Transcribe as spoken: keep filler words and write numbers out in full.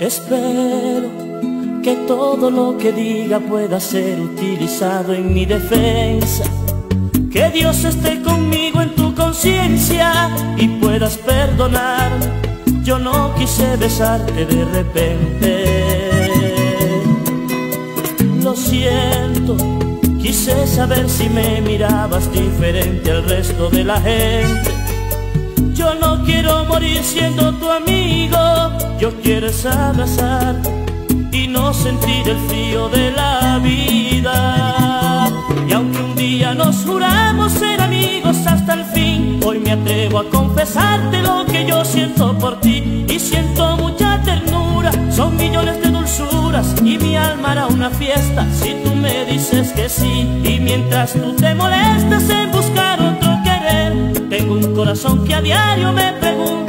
Espero que todo lo que diga pueda ser utilizado en mi defensa. Que Dios esté conmigo en tu conciencia y puedas perdonar. Yo no quise besarte de repente. Lo siento, quise saber si me mirabas diferente al resto de la gente. Yo no quiero morir siendo tu amigo. Yo quiero es abrazar y no sentir el frío de la vida. Y aunque un día nos juramos ser amigos hasta el fin, hoy me atrevo a confesarte lo que yo siento por ti. Y siento mucha ternura, son millones de dulzuras, y mi alma hará una fiesta si tú me dices que sí. Y mientras tú te molestas en buscar otro querer, tengo un corazón que a diario me pregunta